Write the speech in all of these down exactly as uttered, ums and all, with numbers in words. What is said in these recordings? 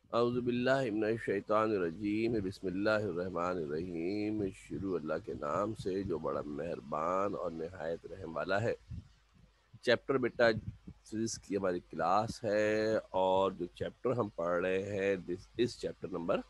औज़ुबिल्लाहिमिनश्शैतानिर्रजीम बिस्मिल्लाहिर्रहमानिर्रहीम। शुरू अल्लाह के नाम से जो बड़ा मेहरबान और निहायत रहम वाला है। चैप्टर बेटा फिजिक्स की हमारी क्लास है और जो चैप्टर हम पढ़ रहे हैं दिस इस चैप्टर नंबर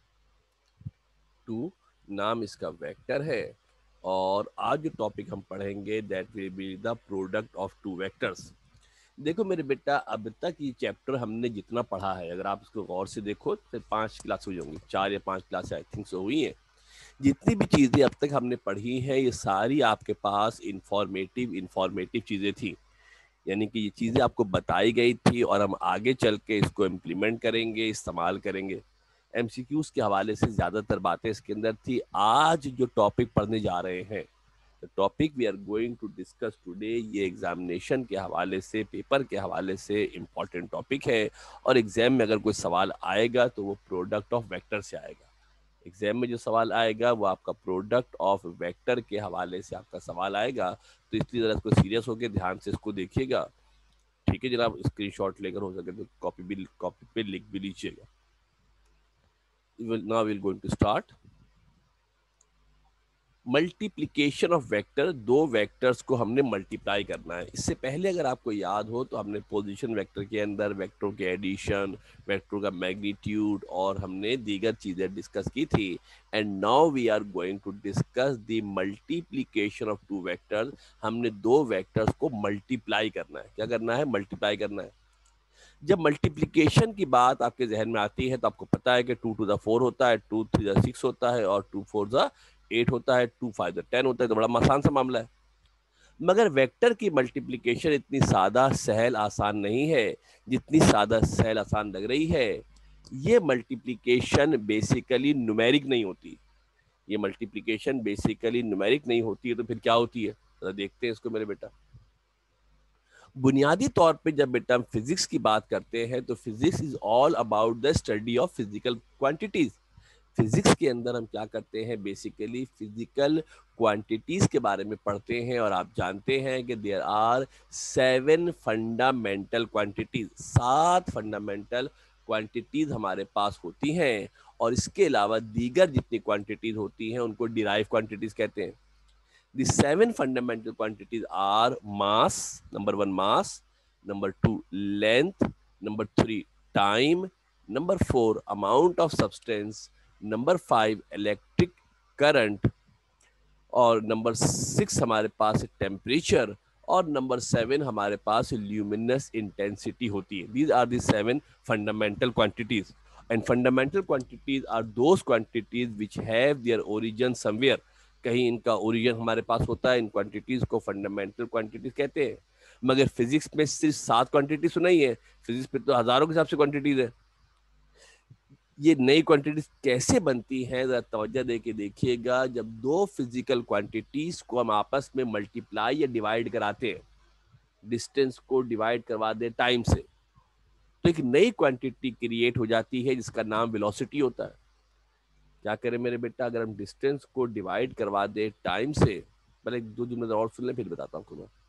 टू। नाम इसका वेक्टर है और आज जो टॉपिक हम पढ़ेंगे that will be the product of two vectors. देखो मेरे बेटा, अब तक ये चैप्टर हमने जितना पढ़ा है, अगर आप इसको गौर से देखो तो पांच क्लास हुई होंगी, चार या पांच क्लास आई थिंक सो हुई हैं। जितनी भी चीज़ें अब तक हमने पढ़ी हैं ये सारी आपके पास इंफॉर्मेटिव इंफॉर्मेटिव चीज़ें थी, यानी कि ये चीज़ें आपको बताई गई थी और हम आगे चल के इसको इम्प्लीमेंट करेंगे, इस्तेमाल करेंगे। एमसीक्यूज के हवाले से ज़्यादातर बातें इसके अंदर थी। आज जो टॉपिक पढ़ने जा रहे हैं, the topic we are going to discuss today, ये एग्जामिनेशन के हवाले से, पेपर के हवाले से इम्पॉर्टेंट टॉपिक है और एग्जाम में अगर कोई सवाल आएगा तो वो प्रोडक्ट ऑफ वेक्टर से आएगा। एग्जाम में जो सवाल आएगा वो आपका प्रोडक्ट ऑफ वेक्टर के हवाले से आपका सवाल आएगा, तो इसलिए ज़रा इसको सीरियस होकर ध्यान से इसको देखिएगा। ठीक है जनाब, स्क्रीनशॉट लेकर हो सके तो कॉपी भी कॉपी पे लिख भी लीजिएगा। Now we will going to start. Multiplication of vector, दो वेक्टर्स को हमने मल्टीप्लाई करना है। इससे पहले अगर आपको याद हो तो हमने पोजीशन वेक्टर के अंदर वेक्टरों के एडिशन, वेक्टरों का मैग्नीट्यूड और हमने दीगर चीज़ें डिस्कस की थी। And now we are going to discuss the multiplication of two vectors. हमने दो वेक्टर्स को मल्टीप्लाई करना है। क्या करना है? मल्टीप्लाई करना है। जब मल्टीप्लिकेशन की बात आपके जहन में आती है तो आपको पता है कि टू टू द फोर होता है, टू थ्री द सिक्स होता है और टू फोर द एट होता है, टू फाइव द टेन होता है। तो बड़ा आसान सा मामला है। मगर वेक्टर की मल्टीप्लिकेशन इतनी सादा सहल आसान नहीं है जितनी सादा सहल आसान लग रही है। ये मल्टीप्लिकेशन बेसिकली न्यूमेरिक नहीं होती। ये मल्टीप्लिकेशन बेसिकली न्यूमेरिक नहीं होती है तो फिर क्या होती है? जरा देखते हैं इसको मेरे बेटा। बुनियादी तौर पे जब बेटा हम फिजिक्स की बात करते हैं तो physics is all about the study of physical quantities. Physics के अंदर हम क्या करते हैं? बेसिकली फिजिकल क्वांटिटीज के बारे में पढ़ते हैं और आप जानते हैं कि there are seven fundamental quantities, सात फंडामेंटल क्वांटिटीज हमारे पास होती हैं और इसके अलावा दीगर जितनी क्वांटिटीज होती हैं उनको डिराइव क्वांटिटीज कहते हैं। The seven fundamental quantities are mass, number one mass, number two length, number three time, number four amount of substance, number five electric current और नंबर सिक्स हमारे पास टेम्परेचर और नंबर सेवन हमारे पास luminous intensity होती है। These are the seven fundamental quantities and fundamental quantities are those quantities which have their origin somewhere. कहीं इनका ओरिजिन हमारे पास होता है, इन क्वांटिटीज को फंडामेंटल क्वांटिटीज कहते हैं। मगर फिजिक्स में सिर्फ सात क्वांटिटी सुनाई है, फिजिक्स में तो हजारों के हिसाब से क्वांटिटीज है। ये नई क्वांटिटीज कैसे बनती हैं जरा तवज्जो दे के देखिएगा। जब दो फिजिकल क्वांटिटीज को हम आपस में मल्टीप्लाई या डिवाइड कराते हैं, डिस्टेंस को डिवाइड करवा दे टाइम से, तो एक नई क्वांटिटी क्रिएट हो जाती है जिसका नाम वेलोसिटी होता है। क्या करें मेरे बेटा? अगर हम डिस्टेंस को डिवाइड करवा दे टाइम से, पहले दो जुमले और सुन लें फिर बताता हूँ आपको मैं।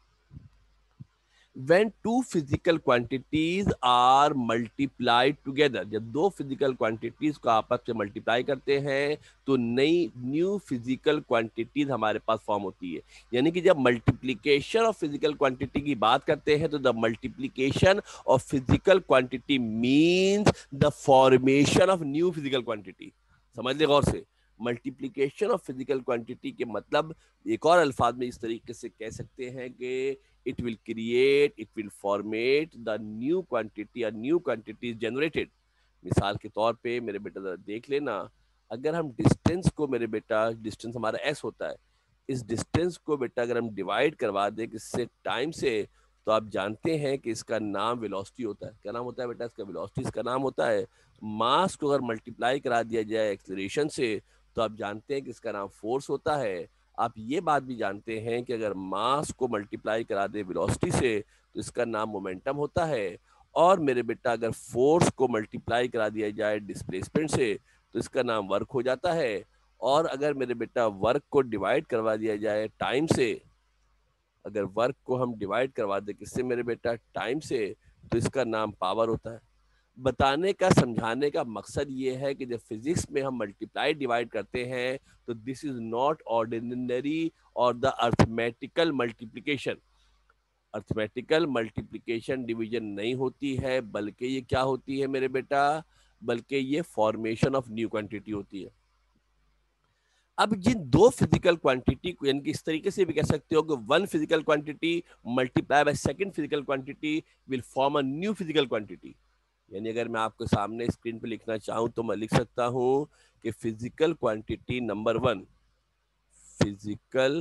when two physical quantities are multiplied together, जब दो physical quantities को आपस में multiply करते हैं तो नई new physical quantities हमारे पास फॉर्म होती है। यानी कि जब multiplication of physical quantity की बात करते हैं तो the multiplication of physical quantity means the formation of new physical quantity। समझ ले गौर से, मल्टीप्लीकेशन ऑफ फिजिकल क्वांटिटी के मतलब एक और अल्फाज में इस तरीके से कह सकते हैं कि it will create, it will formate the new quantity, a new quantity is generated। मिसाल के तौर पे मेरे बेटा जरा देख लेना, अगर हम डिस्टेंस को, मेरे बेटा डिस्टेंस हमारा s होता है, इस डिस्टेंस को बेटा अगर हम डिवाइड करवा दें किससे? टाइम से, तो आप जानते हैं कि इसका नाम वेलोसिटी होता है। क्या नाम होता है बेटा इसका? वेलोसिटी इसका नाम होता है। मास को अगर मल्टीप्लाई करा दिया जाए एक्सेलरेशन से तो आप जानते हैं कि इसका नाम फोर्स होता है। आप ये बात भी जानते हैं कि अगर मास को मल्टीप्लाई करा दे वेलोसिटी से तो इसका नाम मोमेंटम होता है। और मेरे बेटा अगर फोर्स को मल्टीप्लाई करा दिया जाए डिस्प्लेसमेंट से तो इसका नाम वर्क हो जाता है। और अगर मेरे बेटा वर्क को डिवाइड करवा दिया जाए टाइम से, अगर वर्क को हम डिवाइड करवा दे किससे मेरे बेटा? टाइम से, तो इसका नाम पावर होता है। बताने का, समझाने का मकसद ये है कि जब फिजिक्स में हम मल्टीप्लाई डिवाइड करते हैं तो दिस इज नॉट ऑर्डिनरी और the arithmetical multiplication. Arithmetical multiplication division नहीं होती है, बल्कि ये क्या होती है मेरे बेटा, बल्कि ये फॉर्मेशन ऑफ न्यू क्वांटिटी होती है। अब जिन दो फिजिकल क्वांटिटी को, यानी कि इस तरीके से भी कह सकते हो कि one physical quantity multiply by second physical quantity will form a new physical quantity. यानी अगर मैं आपको सामने स्क्रीन पे लिखना चाहूं तो मैं लिख सकता हूं कि physical quantity number one, physical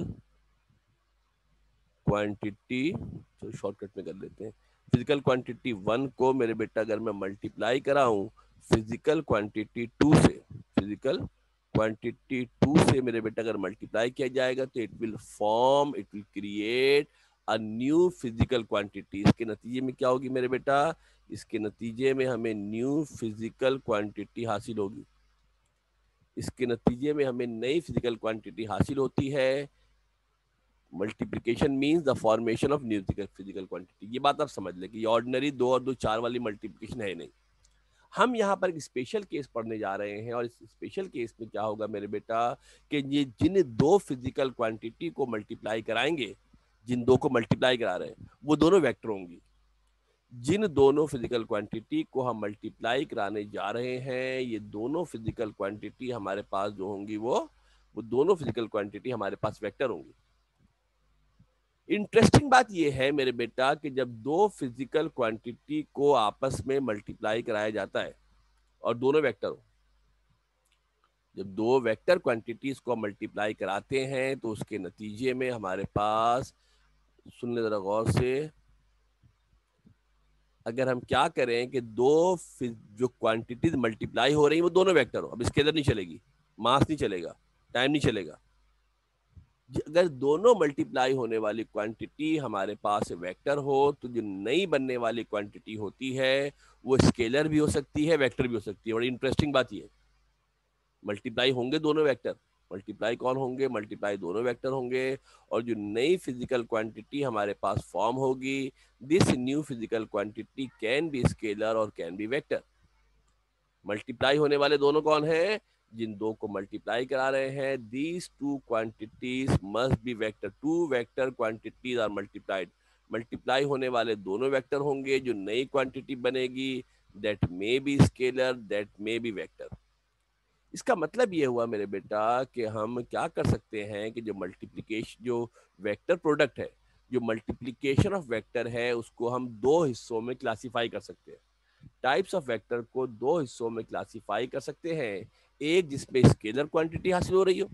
quantity, तो शॉर्टकट में कर लेते हैं, फिजिकल क्वांटिटी वन को मेरे बेटा अगर मैं मल्टीप्लाई कराऊं फिजिकल क्वांटिटी टू से, फिजिकल क्वांटिटी टू से मेरे बेटा अगर मल्टीप्लाई किया जाएगा तो it will form, it will create a new physical quantity. इसके नतीजे में क्या होगी मेरे बेटा, इसके नतीजे में हमें न्यू फिजिकल क्वांटिटी हासिल होगी। इसके नतीजे में हमें नई फिजिकल क्वांटिटी हासिल होती है। Multiplication means the formation of new physical quantity. ये बात आप समझ लें कि ऑर्डिनरी दो और दो चार वाली मल्टीप्लिकेशन है नहीं। हम यहाँ पर एक स्पेशल केस पढ़ने जा रहे हैं और इस स्पेशल केस में क्या होगा मेरे बेटा कि ये जिन दो फिजिकल क्वांटिटी को मल्टीप्लाई कराएंगे, जिन दो को मल्टीप्लाई करा रहे हैं वो दोनों वेक्टर होंगी। जिन दोनों फिजिकल क्वांटिटी को हम मल्टीप्लाई कराने जा रहे हैं, ये दोनों फिजिकल क्वांटिटी हमारे पास जो होंगी वो वो दोनों फिजिकल क्वांटिटी हमारे पास वेक्टर होंगी। इंटरेस्टिंग बात यह है मेरे बेटा कि जब दो फिजिकल क्वांटिटी को आपस में मल्टीप्लाई कराया जाता है और दोनों वेक्टर हो, जब दो वेक्टर क्वांटिटीज को मल्टीप्लाई कराते हैं तो उसके नतीजे में हमारे पास, सुन ले जरा गौर से, अगर हम क्या करें कि दो जो क्वांटिटीज मल्टीप्लाई हो रही है वो दोनों वेक्टर हो, अब स्केलर नहीं चलेगी, मास नहीं चलेगा, टाइम नहीं चलेगा। अगर दोनों मल्टीप्लाई होने वाली क्वांटिटी हमारे पास वेक्टर हो तो जो नई बनने वाली क्वांटिटी होती है वो स्केलर भी हो सकती है, वेक्टर भी हो सकती है। बड़ी इंटरेस्टिंग बात ये, मल्टीप्लाई होंगे दोनों वेक्टर, मल्टीप्लाई कौन होंगे, मल्टीप्लाई दोनों वेक्टर होंगे, और जो नई फिजिकल क्वांटिटी हमारे पास फॉर्म होगी, this new physical quantity can be scalar और कैन बी वेक्टर। मल्टीप्लाई होने वाले दोनों कौन है, जिन दो को मल्टीप्लाई करा रहे हैं, these two quantities must be vector, two vector quantities are multiplied. Multiply होने वाले दोनों वेक्टर होंगे, जो नई क्वांटिटी बनेगी that may be scalar, that may be vector. इसका मतलब ये हुआ मेरे बेटा कि हम क्या कर सकते हैं कि जो मल्टीप्लिकेशन, जो वेक्टर प्रोडक्ट है, जो मल्टीप्लिकेशन ऑफ वेक्टर है, उसको हम दो हिस्सों में क्लासिफाई कर सकते हैं। टाइप्स ऑफ वेक्टर को दो हिस्सों में क्लासिफाई कर सकते हैं, एक जिसमें स्केलर क्वांटिटी हासिल हो रही हो,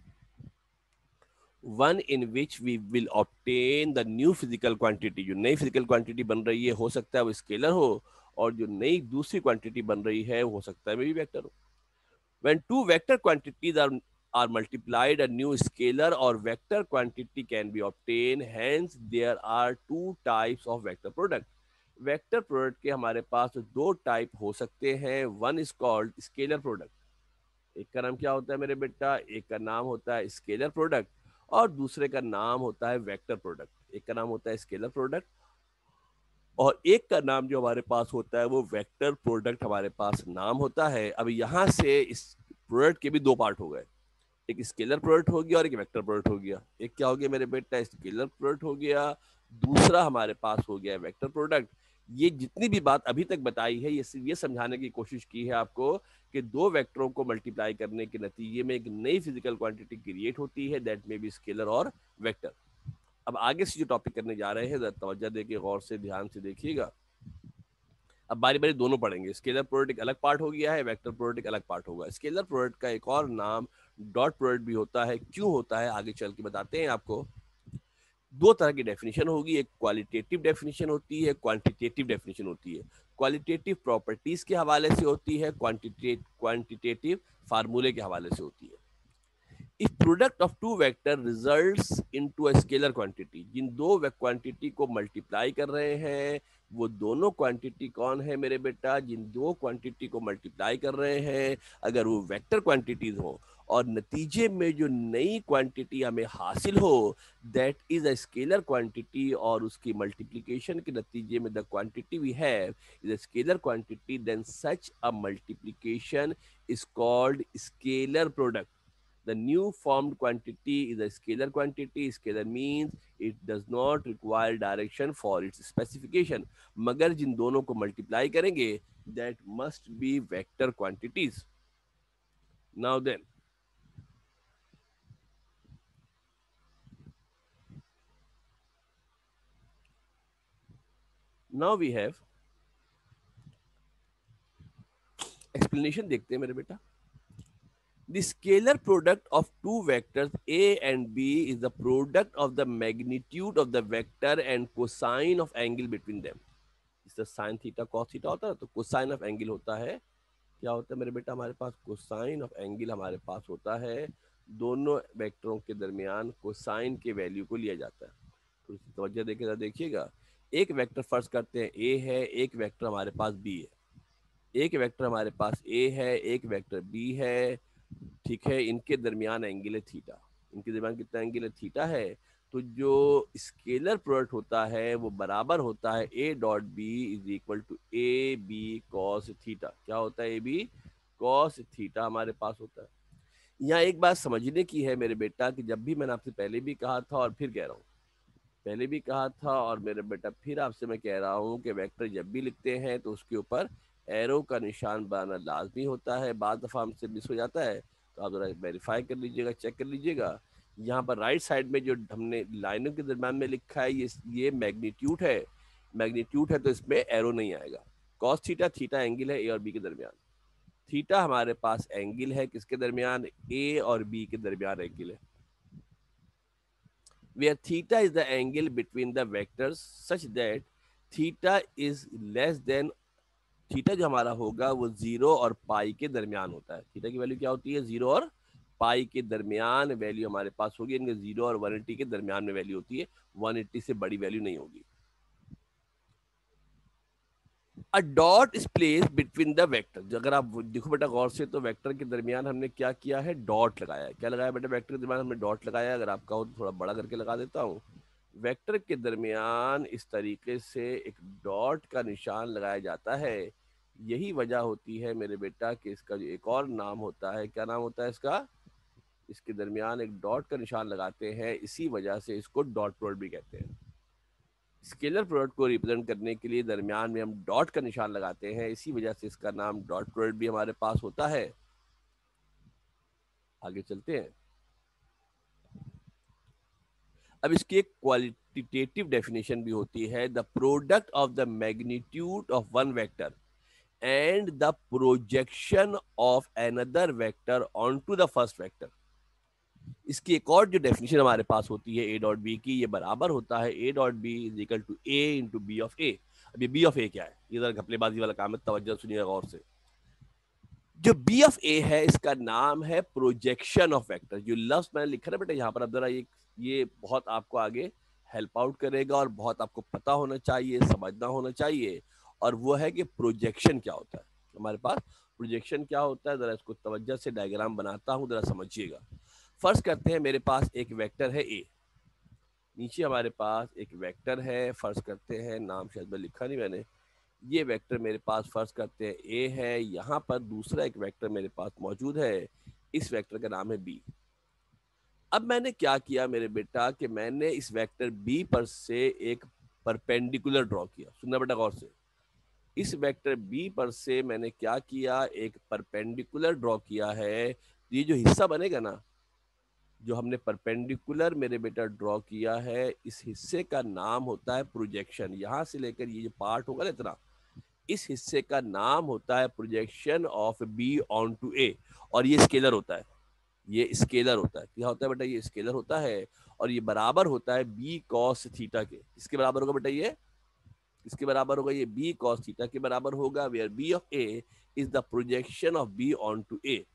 one in which we will obtain the new physical quantity, जो नई फिजिकल क्वांटिटी बन रही है हो सकता है वो स्केलर हो, और जो नई दूसरी क्वांटिटी बन रही है वो हो सकता है मे भी वेक्टर हो। When two vector quantities are, are multiplied, a new scalar or vector quantity can be obtained. Hence, there are two types of vector product. Vector product के हमारे पास दो टाइप हो सकते हैं। One is called scalar product, एक का नाम क्या होता है मेरे बेटा, एक का नाम होता है स्केलर प्रोडक्ट और दूसरे का नाम होता है वेक्टर प्रोडक्ट। एक का नाम होता है स्केलर प्रोडक्ट और एक का नाम जो हमारे पास होता है वो वेक्टर प्रोडक्ट हमारे पास नाम होता है। अब यहाँ से इस प्रोडक्ट के भी दो पार्ट हो गए, एक स्केलर प्रोडक्ट हो गया और एक वेक्टर प्रोडक्ट हो गया। एक क्या हो गया मेरे बेटा, स्केलर प्रोडक्ट हो गया, दूसरा हमारे पास हो गया वेक्टर प्रोडक्ट। ये जितनी भी बात अभी तक बताई है ये सिर्फ ये समझाने की कोशिश की है आपको कि दो वेक्टरों को मल्टीप्लाई करने के नतीजे में एक नई फिजिकल क्वांटिटी क्रिएट होती है, दैट मे बी स्केलर और वेक्टर। अब आगे से जो टॉपिक करने जा रहे हैं जरा तवज्जो देके गौर से ध्यान से देखिएगा। अब बारी बारी दोनों पढ़ेंगे। स्केलर प्रोडक्ट एक अलग पार्ट हो गया है, वेक्टर प्रोडक्ट एक अलग पार्ट होगा। स्केलर प्रोडक्ट का एक और नाम डॉट प्रोडक्ट भी होता है। क्यों होता है आगे चल के बताते हैं आपको। दो तरह की डेफिनेशन होगी, एक क्वालिटेटिव डेफिनेशन होती है, क्वांटिटेटिव डेफिनेशन होती है। क्वालिटेटिव प्रॉपर्टीज के हवाले से होती है, क्वांटिटेटिव क्वांटिटेटिव फार्मूले के हवाले से होती है। If product of two vector results into a scalar quantity, जिन दो क्वांटिटी को मल्टीप्लाई कर रहे हैं वो दोनों क्वांटिटी कौन है मेरे बेटा? जिन दो क्वांटिटी को मल्टीप्लाई कर रहे हैं, अगर वो वेक्टर क्वांटिटीज हो और नतीजे में जो नई क्वांटिटी हमें हासिल हो, that is a scalar quantity, और उसकी मल्टीप्लिकेशन के नतीजे में the quantity we have is a scalar quantity, then such a multiplication is called scalar product. The new formed quantity is a scalar quantity. Scalar means it does not require direction for its specification. मगर जिन दोनों को multiply करेंगे, that must be vector quantities. Now then, now we have explanation. देखते हैं मेरे बेटा. The scalar product of two vectors A and B is the product of the magnitude of the vector and cosine of angle between them. इससे sine theta cos theta होता है, तो cosine of angle होता है. क्या होता है मेरे बेटा? हमारे पास कोसाइन ऑफ एंगल हमारे पास होता है. दोनों वेक्टरों के दरमियान कोसाइन के वैल्यू को लिया जाता है. तो तवज्जो देके देखिएगा. एक वेक्टर फर्ज करते हैं ए है, एक वेक्टर हमारे पास बी है. एक वेक्टर हमारे पास ए है, एक वेक्टर बी है. ठीक है, इनके दरमियान एंगल है थीटा. इनके दरमियान कितना एंगल है? थीटा है. तो जो स्केलर प्रोडक्ट होता है वो बराबर होता है A dot B is equal to A B cos theta. क्या होता है? ए बी कॉस थीटा हमारे पास होता है. यहाँ एक बात समझने की है मेरे बेटा कि जब भी मैंने आपसे पहले भी कहा था और फिर कह रहा हूँ, पहले भी कहा था और मेरे बेटा फिर आपसे मैं कह रहा हूँ कि वेक्टर जब भी लिखते हैं तो उसके ऊपर एरो का निशान बनाना लाजमी होता है. बाद दफ़ा हमसे मिस हो जाता है, तो आप ज़रा वेरीफाई कर लीजिएगा, चेक कर लीजिएगा. यहाँ पर राइट साइड में जो हमने लाइनों के दरम्यान में लिखा है, ये ये मैग्नीट्यूड है. मैग्नीट्यूड है तो इसमें एरो नहीं आएगा. कॉस थीटा, थीटा एंगल है ए और बी के दरमियान. थीटा हमारे पास एंगल है किसके दरमियान? ए और बी के दरमियान एंगल है. Where theta is the angle between the vectors such that theta is less than, theta जो हमारा होगा वो जीरो और पाई के दरमियान होता है. थीटा की वैल्यू क्या होती है? जीरो और पाई के दरमियान वैल्यू हमारे पास होगी. इनके जीरो और वन एट्टी के दरमियान में वैल्यू होती है. वन एट्टी से बड़ी वैल्यू नहीं होगी. A dot is place between the vector. अगर आप देखो बेटा गौर से, तो वेक्टर के दरमियान हमने क्या किया है? डॉट लगाया है. क्या लगाया बेटा? वेक्टर के दरमियान हमने डॉट लगाया. अगर आप कहो तो थोड़ा बड़ा करके लगा देता हूँ. वेक्टर के दरमियान इस तरीके से एक डॉट का निशान लगाया जाता है. यही वजह होती है मेरे बेटा कि इसका जो एक और नाम होता है, क्या नाम होता है इसका? इसके दरमियान एक डॉट का निशान लगाते हैं, इसी वजह से इसको डॉट प्रोडक्ट भी कहते हैं. स्केलर प्रोडक्ट को रिप्रेजेंट करने के लिए दरमियान में हम डॉट का निशान लगाते हैं, इसी वजह से इसका नाम डॉट प्रोडक्ट भी हमारे पास होता है. आगे चलते हैं. अब इसकी एक क्वालिटेटिव डेफिनेशन भी होती है. The product of the magnitude of one vector and the projection of another vector onto the first vector. इसकी एक और जो डेफिनेशन हमारे पास होती है ए डॉट बी की, ये बराबर होता है A dot B is equal to A into B of A. अब ये बी ऑफ ए क्या है? ये जरा घपलेबाजी वाला काम है, तवज्जो सुनिएगा गौर से. जो बी ऑफ ए है इसका नाम है प्रोजेक्शन ऑफ वेक्टर. जो लफ्ज मैंने लिखा ना बेटा यहाँ पर, अब जरा ये ये बहुत आपको आगे हेल्प आउट करेगा और बहुत आपको पता होना चाहिए, समझना होना चाहिए. और वो है कि प्रोजेक्शन क्या होता है. हमारे पास प्रोजेक्शन क्या होता है, जरा इसको तवज्जो से डायग्राम बनाता हूँ, जरा समझिएगा. फर्ज करते हैं मेरे पास एक वेक्टर है ए. नीचे हमारे पास एक वेक्टर है, फर्ज करते हैं, नाम शायद मैं लिखा नहीं मैंने. ये वेक्टर मेरे पास फर्ज करते हैं ए है. यहाँ पर दूसरा एक वेक्टर मेरे पास मौजूद है. इस वेक्टर का नाम है बी. अब मैंने क्या किया मेरे बेटा कि मैंने इस वेक्टर बी पर से एक परपेंडिकुलर ड्रॉ किया. सुनना बेटा गौर से. इस वेक्टर बी पर से मैंने क्या किया? एक परपेंडिकुलर ड्रॉ किया है. ये जो हिस्सा बनेगा ना, जो हमने परपेंडिकुलर मेरे बेटा ड्रॉ किया है, इस हिस्से का नाम होता है प्रोजेक्शन. यहाँ से लेकर ये जो पार्ट होगा ना इतना, इस हिस्से का नाम होता है projection of B onto A. और ये स्केलर होता है. ये स्केलर होता है. क्या होता है बेटा? ये स्केलर होता है. और ये बराबर होता है बी कॉस थीटा के. इसके बराबर होगा बेटा ये, इसके बराबर होगा ये बी कॉस थीटा के बराबर होगा. Where B of A is the projection of B onto A.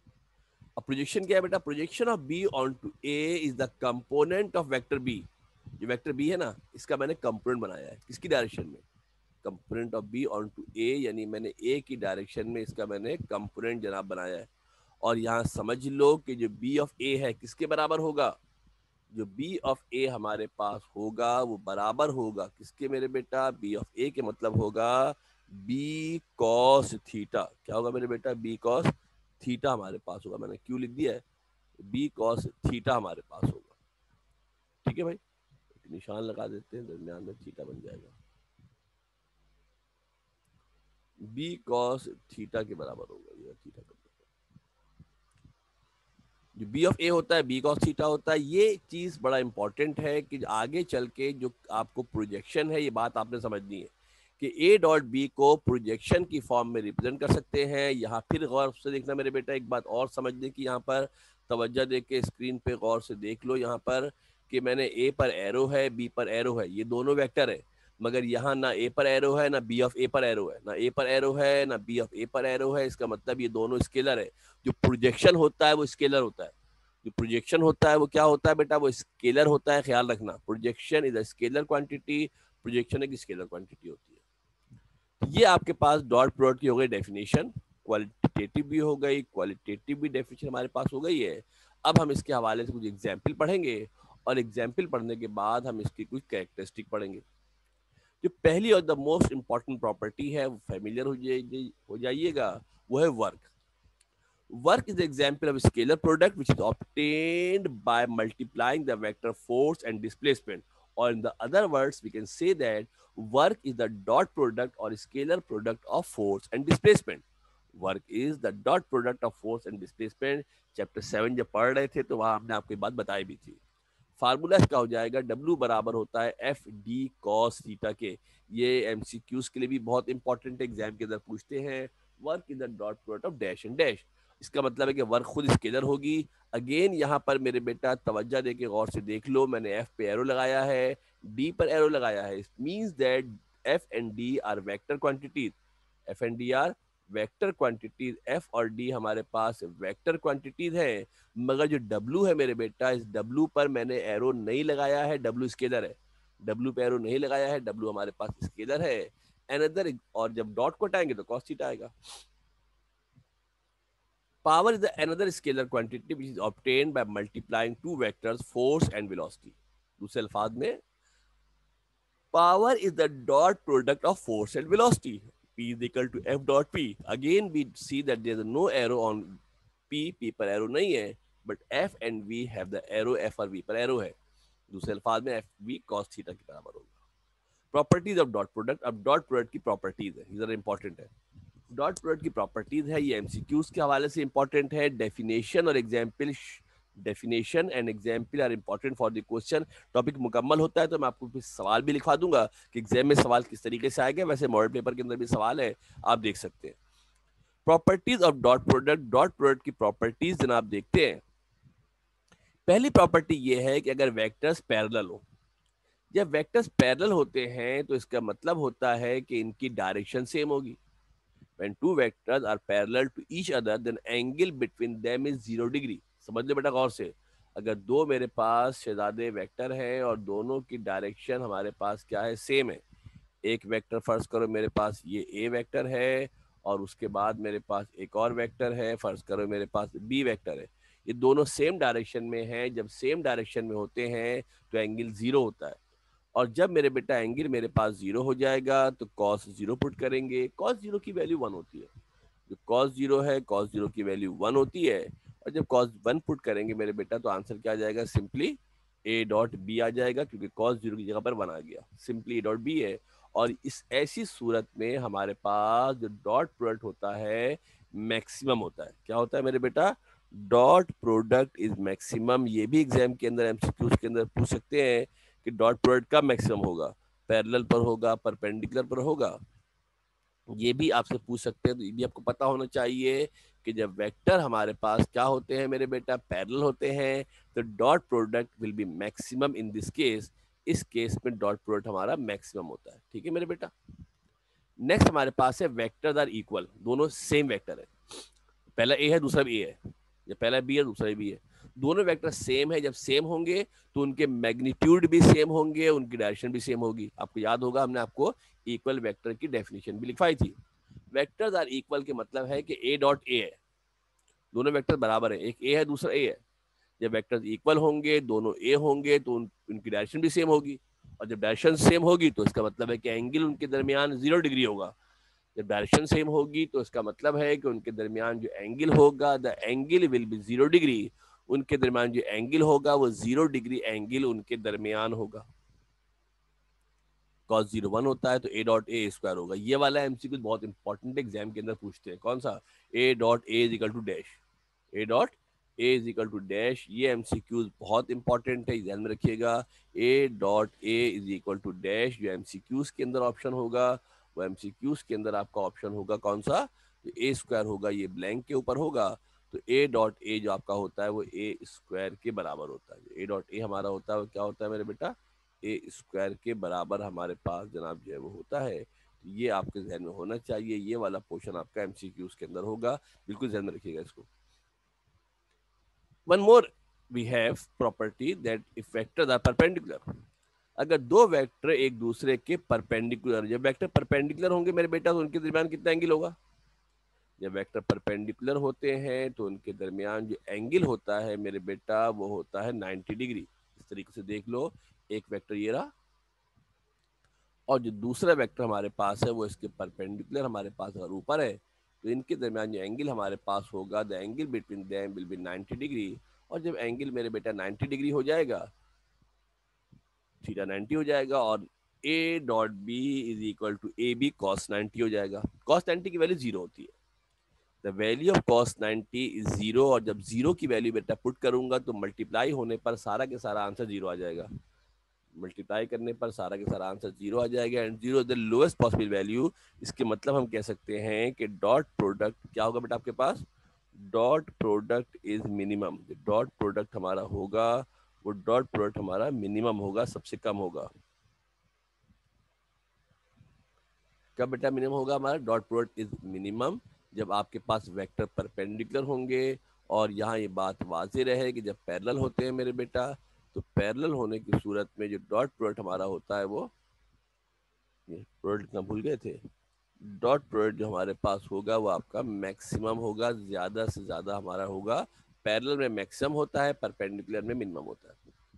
अब प्रोजेक्शन क्या है बेटा? Projection of B onto A is the component of vector B. जो वेक्टर बी है ना, इसका मैंने कंपोनेंट बनाया है किसकी डायरेक्शन में, component of B onto A, यानी मैंने ए की डायरेक्शन में इसका मैंने कंपोनेंट जनाब बनाया है। और यहाँ समझ लो कि जो बी ऑफ ए है किसके बराबर होगा, जो बी ऑफ ए हमारे पास होगा वो बराबर होगा किसके मेरे बेटा, बी ऑफ ए के मतलब होगा बी कॉस थीटा। क्या होगा मेरे बेटा, बी कॉस थीटा हमारे पास होगा। मैंने क्यों लिख दिया है, बी कॉस थीटा हमारे पास होगा। ठीक है भाई, एक निशान लगा देते हैं, दरमियान में थीटा बन जाएगा, बी कॉस थीटा के बराबर होगा। ये थीटा का जो बी ऑफ ए होता है बी कॉस थीटा होता है। ये चीज बड़ा इंपॉर्टेंट है कि आगे चल के जो आपको प्रोजेक्शन है, ये बात आपने समझनी है कि ए डॉट बी को प्रोजेक्शन की फॉर्म में रिप्रेजेंट कर सकते हैं। यहाँ फिर गौर से देखना मेरे बेटा, एक बात और समझने की, यहाँ पर तवज्जो दे के स्क्रीन पे गौर से देख लो यहाँ पर कि मैंने ए पर एरो है, बी पर एरो है, ये दोनों वेक्टर है, मगर यहाँ ना ए पर एरो है ना बी ऑफ ए पर एरो है, ना ए पर एरो है ना बी ऑफ ए पर एरो है। इसका मतलब ये दोनों स्केलर है। जो प्रोजेक्शन होता है वो स्केलर होता है, जो प्रोजेक्शन होता है वो क्या होता है बेटा, वो स्केलर होता है। ख्याल रखना, projection is a scalar quantity, projection एक स्केलर क्वांटिटी होती है। ये आपके पास डॉट प्रोडक्ट की हो गई डेफिनेशन, क्वालिटेटिव भी हो गई, क्वालिटेटिव भी डेफिनेशन हमारे पास हो गई है। अब हम इसके हवाले से कुछ एग्जाम्पल पढ़ेंगे और एग्जाम्पल पढ़ने के बाद हम इसकी कुछ कैरेक्टरिस्टिक पढ़ेंगे। जो पहली और द मोस्ट इंपॉर्टेंट प्रॉपर्टी है वो फेमिलियर हो जाइए हो जाइएगा, वो है work. Work is the example of a scalar product which is obtained by multiplying the vector force and displacement. Or in the other words, we can say that work is the dot product or scalar product of force and displacement. Work is the dot product of force and displacement. Chapter seven जब पढ़ रहे थे तो वहां हमने आपको बात बताई भी थी। फार्मूला इसका हो जाएगा W बराबर होता है एफ डी कॉस थीटा के। ये एमसीक्यूज के लिए भी बहुत इंपॉर्टेंट एग्जाम के अंदर पूछते हैं। Work is the dot product of dash and dash. इसका मतलब है कि वर्क खुद स्केलर होगी। अगेन यहाँ पर मेरे बेटा तवज्जो दे के गौर से देख लो, मैंने एफ पे एरो लगाया है, डी पर एरो लगाया है। It means that F and D are vector quantities. F and D are vector quantities. F और डी हमारे पास वेक्टर क्वांटिटीज है, मगर जो डब्लू है मेरे बेटा, इस डब्लू पर मैंने एरो नहीं लगाया है, डब्लू स्केलर है। डब्लू पे एरो नहीं लगाया है, डब्लू हमारे पास स्केलर है। एनदर, और जब डॉट को हटाएंगे तो कॉस थीटा आएगा। Power is the another scalar quantity which is obtained by multiplying two vectors force and velocity. दूसरे अल्फाज में power is the dot product of force and velocity. P is equal to F dot P. Again we see that there is no arrow on P, P पर arrow नहीं है, but F and V have the arrow, F और V पर arrow है। दूसरे अल्फाज में F V cos theta के बराबर होगा। Properties of dot product, अब dot product की properties है, ये जरा इंपॉर्टेंट है। डॉट प्रोडक्ट की प्रॉपर्टीज है, ये एमसीक्यूज के हवाले से इंपॉर्टेंट है। डेफिनेशन और example, definition and example are important for the question. Topic मुकम्मल होता है तो मैं आपको फिर सवाल भी लिखवा दूंगा कि एग्जाम में सवाल किस तरीके से आएगा। वैसे मॉडल पेपर के अंदर भी सवाल है, आप देख सकते हैं। Properties of dot product, dot product की प्रॉपर्टीज जनाब देखते हैं। पहली प्रॉपर्टी ये है कि अगर वेक्टर्स पैरेलल हो, जब वेक्टर्स पैरेलल होते हैं तो इसका मतलब होता है कि इनकी डायरेक्शन सेम होगी। When two vectors are parallel to each other, then angle between them is zero degree. समझ ले बेटा गौर से, अगर दो मेरे पास शहजादे वेक्टर हैं और दोनों की डायरेक्शन हमारे पास क्या है, सेम है। एक वेक्टर फर्ज करो मेरे पास ये ए वेक्टर है और उसके बाद मेरे पास एक और वेक्टर है, फर्ज करो मेरे पास बी वेक्टर है। ये दोनों सेम डायरेक्शन में हैं। जब सेम डायरेक्शन में होते हैं तो एंगल जीरो होता है। और जब मेरे बेटा एंगल मेरे पास जीरो हो जाएगा तो कॉस जीरो पुट करेंगे। कॉस जीरो की वैल्यू वन होती है। जो कॉस जीरो है, कॉस जीरो की वैल्यू वन होती है। और जब कॉस वन पुट करेंगे मेरे बेटा तो आंसर क्या आ जाएगा, सिंपली ए डॉट बी आ जाएगा, क्योंकि कॉस जीरो की जगह पर वन आ गया, सिंपली ए डॉट बी है। और इस ऐसी सूरत में हमारे पास जो डॉट प्रोडक्ट होता है मैक्सिमम होता है। क्या होता है मेरे बेटा, डॉट प्रोडक्ट इज मैक्सिमम। ये भी एग्जाम के अंदर एमसीक्यूज के अंदर पूछ सकते हैं कि डॉट प्रोडक्ट कब मैक्सिमम होगा, पैरेलल पर होगा, परपेंडिकुलर पर होगा, ये भी आपसे पूछ सकते हैं। तो ये भी आपको पता होना चाहिए कि जब वेक्टर हमारे पास क्या होते हैं मेरे बेटा, पैरेलल होते हैं, तो dot product will be maximum in this case. इस केस में डॉट प्रोडक्ट हमारा मैक्सिमम होता है। ठीक है मेरे बेटा। नेक्स्ट हमारे पास है वेक्टर्स आर इक्वल, दोनों सेम वेक्टर है। पहला ए है दूसरा भी ए है, या पहला बी है दूसरा भी है, दोनों वेक्टर सेम है, जब सेम होंगे तो उनके मैग्नीट्यूड भी सेम होंगे, उनकी डायरेक्शन भी सेम होगी। आपको याद होगा हमने आपको इक्वल वेक्टर की डेफिनेशन भी लिखवाई थी। वेक्टर्स आर इक्वल के मतलब है कि ए डॉट ए है, दोनों वेक्टर बराबर है, एक ए है दूसरा ए है। जब वेक्टर्स इक्वल होंगे, दोनों ए होंगे, तो उन, उनकी डायरेक्शन भी सेम होगी, और जब डायरेक्शन सेम होगी तो इसका मतलब है कि एंगल उनके दरमियान जीरो डिग्री होगा। जब डायरेक्शन सेम होगी तो इसका मतलब है कि उनके दरमियान जो एंगल होगा, the angle will be zero degree, उनके दरमियान जो एंगल होगा वो जीरो डिग्री एंगल उनके दरमियान होगा। कॉस जीरो वन होता है तो ए डॉट ए स्क्वायर होगा। ये वाला एमसीक्यू बहुत इंपॉर्टेंट एग्जाम के अंदर पूछते हैं, कौन सा, A dot A is equal to dash, A dot A is equal to dash. ये एमसीक्यूज बहुत इंपॉर्टेंट है, ध्यान में रखिएगा। A dot A is equal to dash जो एमसीक्यूज के अंदर ऑप्शन होगा, वो एमसीक्यूज के अंदर आपका ऑप्शन होगा कौन सा, तो ए स्क्वायर होगा, ये ब्लैंक के ऊपर होगा। तो ए डॉट ए जो आपका होता है वो ए स्क्वायर के बराबर होता है। ए डॉट ए हमारा होता है वो क्या होता है मेरे बेटा, ए स्क्वायर के बराबर हमारे पास जनाब जो है वो होता है। तो ये आपके जहन में होना चाहिए, ये वाला पोर्शन आपका एमसीक्यूज के अंदर होगा, बिल्कुल ध्यान में रखिएगा इसको। One more, we have property that if vectors are perpendicular, अगर दो वेक्टर एक दूसरे के परपेंडिकुलर, जब वेक्टर परपेंडिकुलर होंगे मेरे बेटा तो उनके दरमियान कितना एंगल होगा, जब वेक्टर परपेंडिकुलर होते हैं तो उनके दरमियान जो एंगल होता है मेरे बेटा वो होता है नाइन्टी डिग्री। इस तरीके से देख लो, एक वेक्टर ये रहा और जो दूसरा वेक्टर हमारे पास है वो इसके परपेंडिकुलर हमारे पास अगर ऊपर है तो इनके दरमियान जो एंगल हमारे पास होगा, the angle between them will be ninety degree. और जब एंगल मेरे बेटा नाइन्टी डिग्री हो जाएगा, थीटा नाइन्टी हो जाएगा, और A dot B is equal to A B cos ninety हो जाएगा। कॉस नाइन्टी की वैल्यू जीरो होती है, the value of cos ninety is zero. और जब जीरो की वैल्यू बेटा पुट करूंगा तो मल्टीप्लाई होने पर सारा के सारा आंसर जीरो आ जाएगा, मल्टीप्लाई करने पर सारा के सारा आंसर जीरो आ जाएगा, and zero the lowest possible value. इसके मतलब हम कह सकते हैं कि डॉट प्रोडक्ट क्या होगा बेटा आपके पास, dot product is minimum. Dot product हमारा होगा वो डॉट प्रोडक्ट हमारा मिनिमम होगा, सबसे कम होगा। कब बेटा मिनिमम होगा हमारा, डॉट प्रोडक्ट इज मिनिमम जब आपके पास वेक्टर परपेंडिकुलर होंगे। और यहाँ ये बात वाज़ेह रहे कि जब पैरेलल होते हैं मेरे बेटा, तो पैरेलल होने की सूरत में जो डॉट प्रोडक्ट हमारा होता है वो, ये प्रोडक्ट ना भूल गए थे, डॉट प्रोडक्ट जो हमारे पास होगा वो आपका मैक्सिमम होगा, ज्यादा से ज्यादा हमारा होगा। पैरेलल में मैक्सिमम होता है, परपेंडिकुलर में मिनिमम होता है।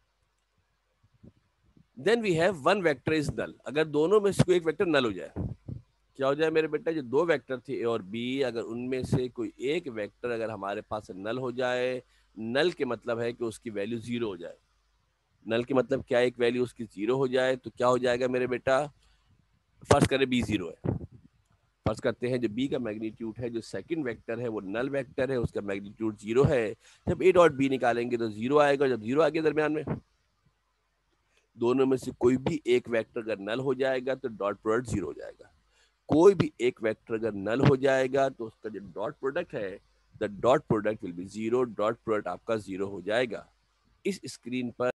Then we have one vector is null, अगर दोनों में से कोई एक वेक्टर नल हो जाए, क्या हो जाए मेरे बेटा, जो दो वेक्टर थे ए और बी, अगर उनमें से कोई एक वेक्टर अगर हमारे पास नल हो जाए, नल के मतलब है कि उसकी वैल्यू जीरो हो जाए। नल के मतलब क्या, एक वैल्यू उसकी जीरो हो जाए तो क्या हो जाएगा मेरे बेटा, फर्स्ट करें बी जीरो है, फर्ज करते हैं जो बी का मैग्नीट्यूड है, जो सेकंड वेक्टर है वो नल वेक्टर है, उसका मैग्नीट्यूड जीरो है। जब ए डॉट बी निकालेंगे तो जीरो आएगा, जब जीरो आ गया दरमियान में, दोनों में से कोई भी एक वेक्टर अगर नल हो जाएगा तो डॉट प्रोडक्ट जीरो हो जाएगा। कोई भी एक वेक्टर अगर नल हो जाएगा तो उसका जो डॉट प्रोडक्ट है, the dot product will be zero, dot product आपका जीरो हो जाएगा। इस स्क्रीन पर